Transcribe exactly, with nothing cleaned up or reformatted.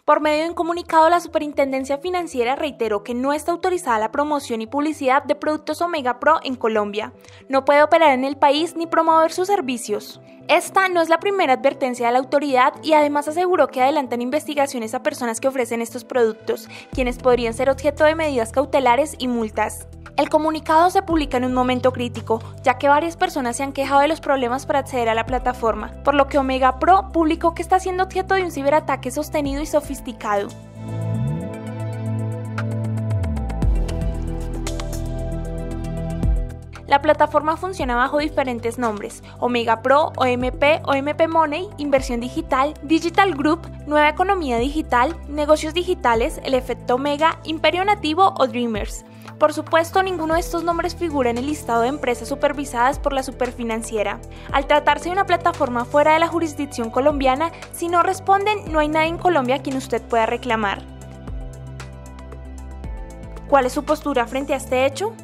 Por medio de un comunicado, la Superintendencia Financiera reiteró que no está autorizada la promoción y publicidad de productos Omega Pro en Colombia. No puede operar en el país ni promover sus servicios. Esta no es la primera advertencia de la autoridad y además aseguró que adelantan investigaciones a personas que ofrecen estos productos, quienes podrían ser objeto de medidas cautelares y multas. El comunicado se publica en un momento crítico, ya que varias personas se han quejado de los problemas para acceder a la plataforma, por lo que Omega Pro publicó que está siendo objeto de un ciberataque sostenido y sofisticado. La plataforma funciona bajo diferentes nombres: Omega Pro, O M P, O M P Money, Inversión Digital, Digital Group, Nueva Economía Digital, Negocios Digitales, El Efecto Omega, Imperio Nativo o Dreamers. Por supuesto, ninguno de estos nombres figura en el listado de empresas supervisadas por la Superfinanciera. Al tratarse de una plataforma fuera de la jurisdicción colombiana, si no responden, no hay nadie en Colombia a quien usted pueda reclamar. ¿Cuál es su postura frente a este hecho?